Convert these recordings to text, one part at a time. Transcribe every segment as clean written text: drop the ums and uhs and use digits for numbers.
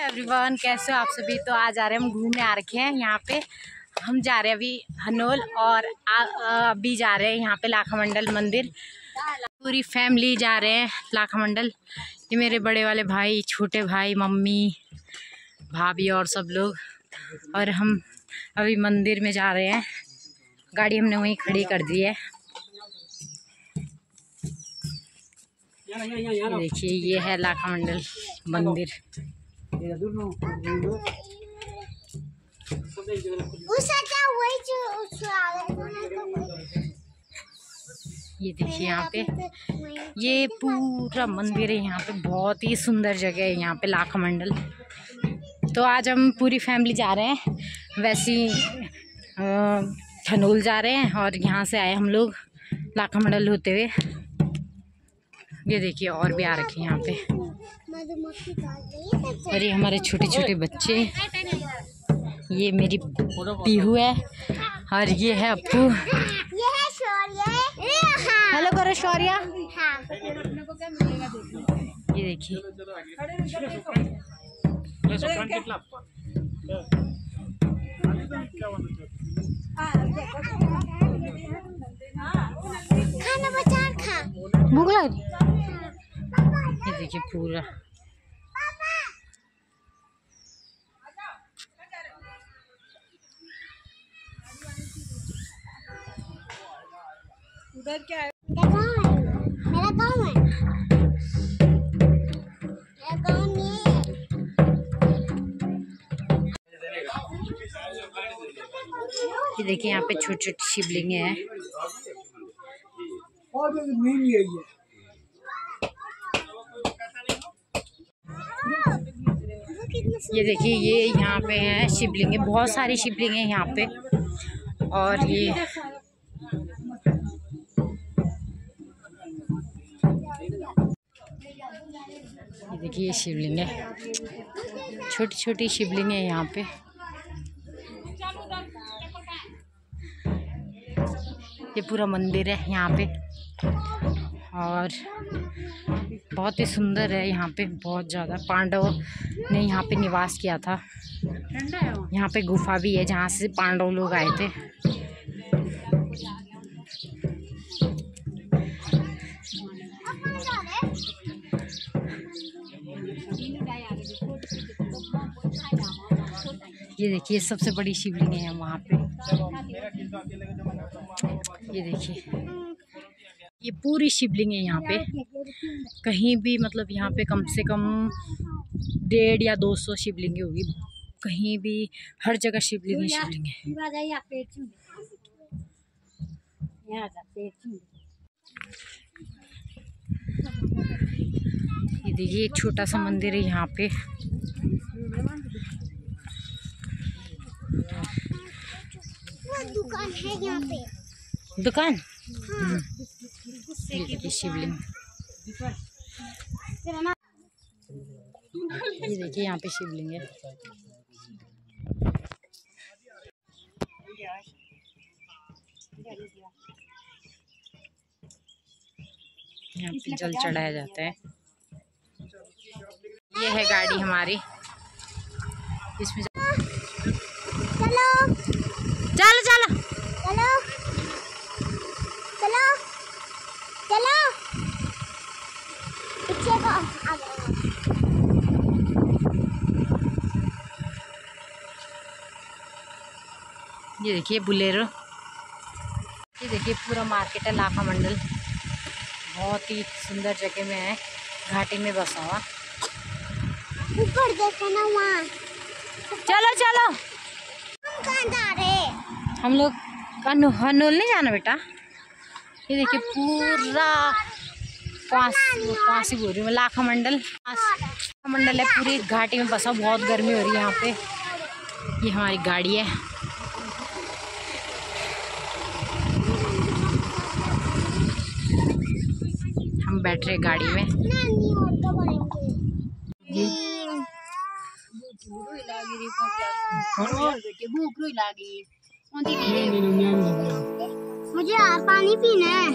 Everyone, कैसे हो आप सभी। तो आज आ रहे हैं हम घूमने आ रखे हैं यहाँ पे। हम जा रहे हैं अभी हनोल और अभी जा रहे हैं यहाँ पे लाखा मंडल मंदिर। पूरी फैमिली जा रहे हैं लाखा मंडल। ये मेरे बड़े वाले भाई, छोटे भाई, मम्मी, भाभी और सब लोग। और हम अभी मंदिर में जा रहे हैं। गाड़ी हमने वहीं खड़ी कर दी है। देखिए ये है लाखा मंडल मंदिर। ये देखिए यहाँ पे ये पूरा मंदिर है। यहाँ पे बहुत ही सुंदर जगह है यहाँ पे लाखा मंडल। तो आज हम पूरी फैमिली जा रहे हैं। वैसे हनोल जा रहे हैं और यहाँ से आए हम लोग लाखा मंडल होते हुए। ये देखिए और भी आ रखे हैं यहाँ पे। और ये हमारे छोटे छोटे बच्चे, ये मेरी पीहू है और ये है अप्पू। हेलो करो शौर्या। ये देखिए भूख लग। ये देखिए पूरा उधर क्या है? मेरा गाँव है। मेरा गाँव नहीं है। ये देखिए यहाँ पे छोटी छोटी शिवलिंग है। ये देखिए ये यहाँ पे है शिवलिंग, बहुत सारी शिवलिंग है यहाँ पे। और ये देखिए ये शिवलिंग है, छोटी छोटी शिवलिंग है यहाँ पे। ये पूरा मंदिर है यहाँ पे और बहुत ही सुंदर है यहाँ पे। बहुत ज़्यादा पांडव ने यहाँ पे निवास किया था। यहाँ पे गुफा भी है जहाँ से पांडव लोग आए थे। ये देखिए सबसे बड़ी शिवलिंग है वहाँ पे। ये देखिए ये पूरी शिवलिंग है यहाँ पे। कहीं भी मतलब यहाँ पे कम से कम 150 या 200 शिवलिंग होगी। कहीं भी हर जगह शिवलिंग ही शिवलिंग है। ये देखिए एक छोटा सा मंदिर है यहाँ पे। दुकान है यहाँ पे। दुकान? हाँ। ये देखिए शिवलिंग। ये देखिए यहाँ पे शिवलिंग है। यहाँ पे जल चढ़ाया जाता है। ये है गाड़ी हमारी, इसमें चलो चलो चलो चलो चलो चलो पीछे को ये देखिए बुलेरो। ये देखिए पूरा मार्केट है लाखा मंडल। बहुत ही सुंदर जगह में है, घाटी में बसा हुआ। ऊपर देखो ना वहाँ। चलो चलो हम कहाँ जा रहे? हम लोग हनोल नहीं जाना बेटा। ये देखिए पूरा पासी बोल रही हूँ, लाखा मंडल है पूरी घाटी में बसा। बहुत गर्मी हो रही है यहाँ पे। ये हमारी गाड़ी है। हम बैठ रहे गाड़ी में। मुझे पानी पीना है।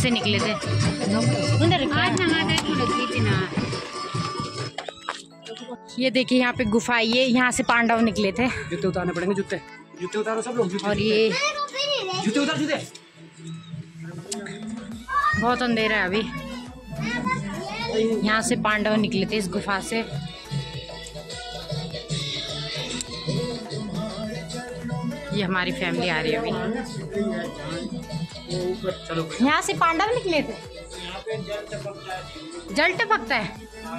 से निकले थे उधर। ये देखिए यहाँ पे गुफा, ये यहाँ से पांडव निकले थे। जूते उतारने पड़ेंगे, जूते जूते उतारो सब लोग। और ये जूते उतार, जूते। बहुत अंधेरा है अभी। यहाँ से पांडव निकले थे इस गुफा से। ये हमारी फैमिली आ रही है अभी। यहाँ से पांडव निकले थे। जल टपकता है।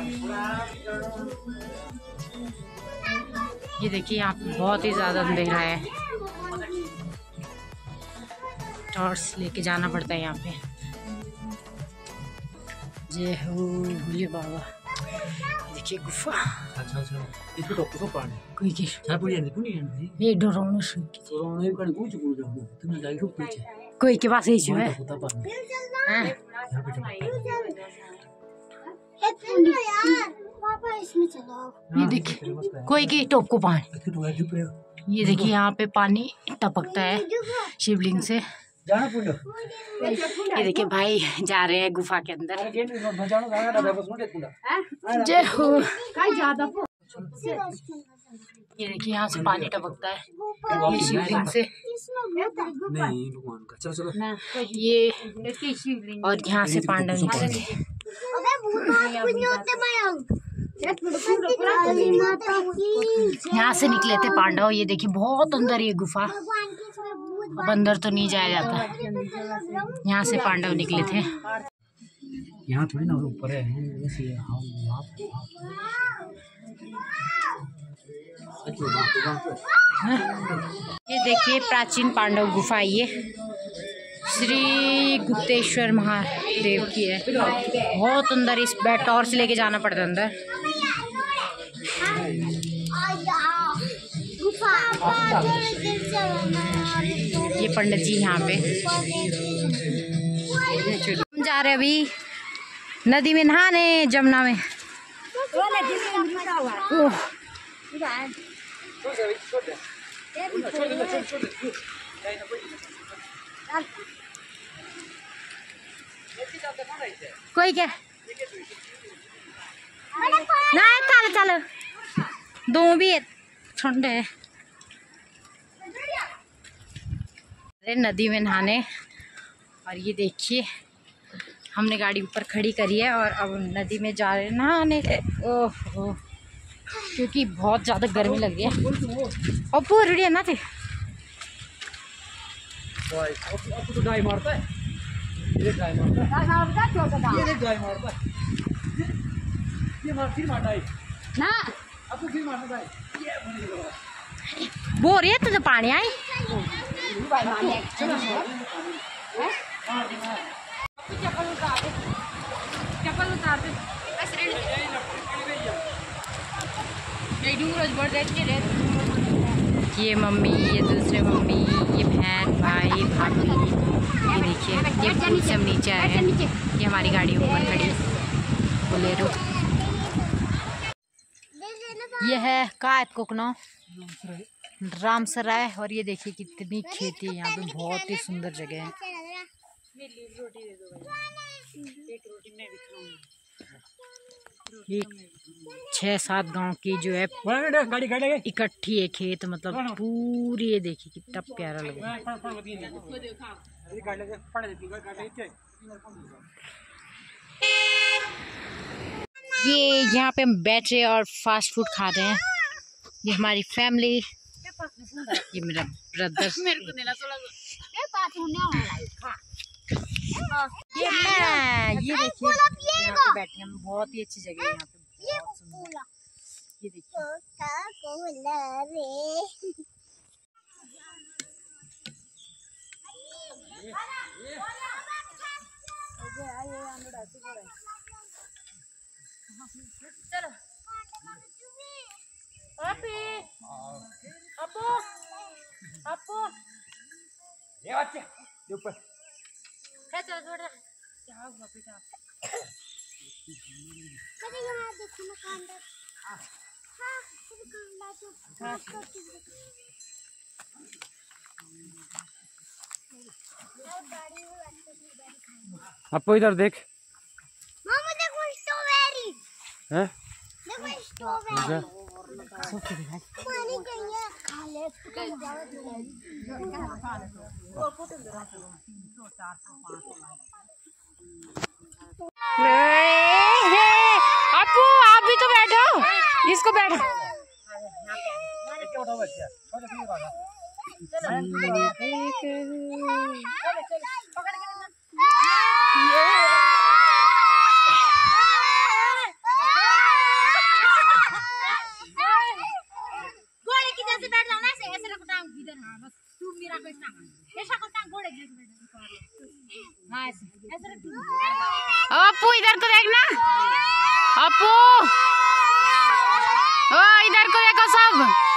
ये देखिए यहाँ पे बहुत ही ज्यादा अंधेरा है, टॉर्च लेके जाना पड़ता है यहाँ पे। जय हो भोले बाबा। देखिए गुफा। अच्छा इसको टॉप को पानी कोई की छा पुड़ी नहीं पुड़ी नहीं ये डरावना सुन के सोरोने का कुछ बोल रहा हूं, तुम जाई को पीछे कोई के पास ही है। हां यहां पे यार पापा इसमें चलाओ। ये देखिए कोई के टॉप को पानी। ये देखिए यहाँ पे पानी टपकता है शिवलिंग से। जाना पुंडो। ये देखिए भाई जा रहे हैं गुफा के अंदर। जय हो। ये देखिए यहाँ से पानी टपकता है ये शिवलिंग से। नहीं भगवान का। चलो चलो ये और यहाँ से पांडव निकले थे। यहाँ से निकले थे पांडव। ये देखिए बहुत अंदर ये गुफा, अब अंदर तो नहीं जाया जाता। यहाँ से पांडव निकले थे। यहाँ थोड़ी ना ऊपर है ऐसे। ये देखिए प्राचीन पांडव गुफा, ये श्री गुप्तेश्वर महादेव की है। बहुत अंदर, इस बैट टॉर्च लेके जाना पड़ता है अंदर। ये पंडित जी यहाँ पे। हम जा रहे अभी नदी में नहाने, जमुना में। कोई क्या ना चल चल दो भी ठंड है। अरे नदी में नहाने। और ये देखिए हमने गाड़ी ऊपर खड़ी करी है और अब नदी में जा रहे हैं नहाने। ओह क्योंकि बहुत ज़्यादा गर्मी लग रही है। और पूरी रेडी है ना थे। तो डाई मारता है, ये डाई मारता है, ये डाई मारता है, ये मार फिर मारता है ना। अब तो फिर मारता है। ये बोल रही है तो पानी आई। चप्पल उतार दे। ये मम्मी, ये दूसरे मम्मी, ये बहन भाई भाभी। ये देखिए ये सब नीचे आए हैं। ये हमारी गाड़ी ऊपर खड़ी बोलेरो। ये है कायत कोकनो रामसराय। और ये देखिए कितनी खेती है यहाँ पे, बहुत ही सुंदर जगह है। ये 6-7 गांव की जो है इकट्ठी है खेत, मतलब पूरी। ये देखिए कितना प्यारा लग रहा है। ये यहाँ पे हम बैठ रहे और फास्ट फूड खा रहे हैं। ये हमारी फैमिली, ये मेरा ब्रदर, ये मैं। ये देखिए यहाँ पे बैठे हम, बहुत ही अच्छी जगह है यहाँ पे, बहुत सुंदर। ये देखिए चलो ये बच्चे ऊपर चलो छोड़ दे। क्या हुआ बेटा? आपको इधर देख। मामा देखो स्ट्रॉबेरी। हैं? देखो स्ट्रॉबेरी। पानी चाहिए खा ले। अपू आप भी तो बैठो, इसको बैठो। घोड़े की जैसे बैठ जाओ ना, ऐसे ऐसे रखो टांग इधर। हाँ बस तू मेरा कोई टांग ऐसा को टांग घोड़े की जैसे बैठ जाओ। हाँ ऐसे ऐसे रख। अपू इधर को देखना, अपू ओ इधर को देखो सब।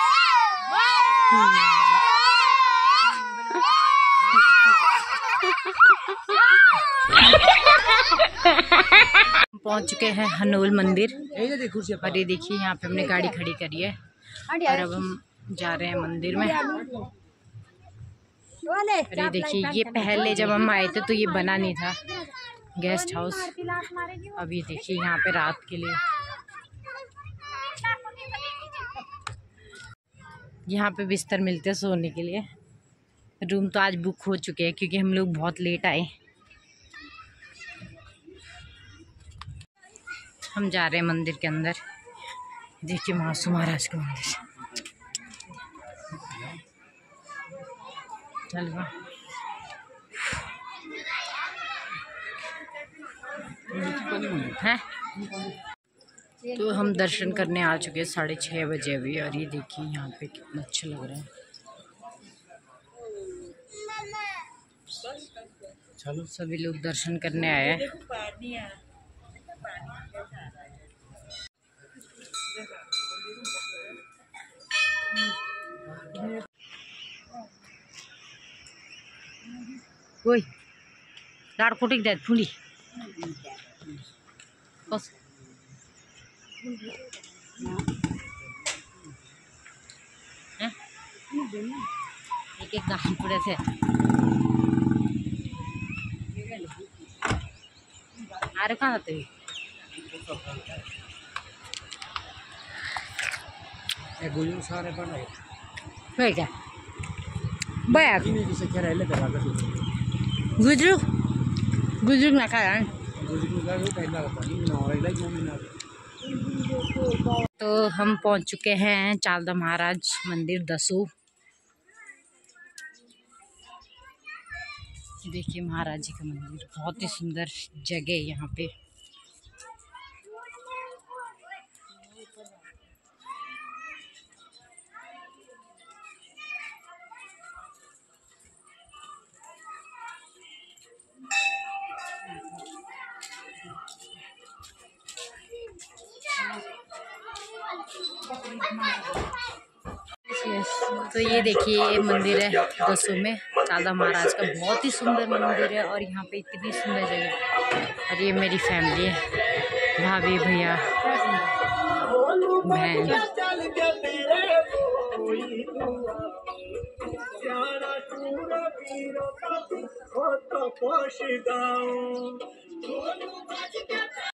पहुंच चुके हैं हनोल मंदिर और ये देखिए यहाँ पे हमने गाड़ी खड़ी करी है और अब हम जा रहे हैं मंदिर में। और ये देखिए ये पहले जब हम आए थे तो ये बना नहीं था गेस्ट हाउस। अब ये देखिए यहाँ पे रात के लिए यहाँ पे बिस्तर मिलते हैं सोने के लिए। रूम तो आज बुक हो चुके हैं क्योंकि हम लोग बहुत लेट आए। हम जा रहे हैं मंदिर के अंदर। देखिए महासू महाराज का मंदिर। चलो हैं तो हम दर्शन करने आ चुके हैं 6:30 बजे अभी। और ये देखिए यहाँ पे कितना अच्छा लग रहा है। चलो सभी लोग दर्शन करने आए हैं। कोई लाड़ कुटिक देत फुली बस एक एक गाड़ी पड़े थे। अरे कहाँ जाते सारे बनाए क्या बैग गुजरू गुजरू ना खा तो हम पहुंच चुके हैं चालदा महाराज मंदिर दसों। देखिए महाराज जी का मंदिर बहुत ही सुंदर जगह है यहाँ पे। तो ये देखिए ये मंदिर है दसों में चालदा महाराज का। बहुत ही सुंदर मंदिर है और यहाँ पे इतनी सुंदर जगह। और ये मेरी फैमिली है, भाभी भैया बहन।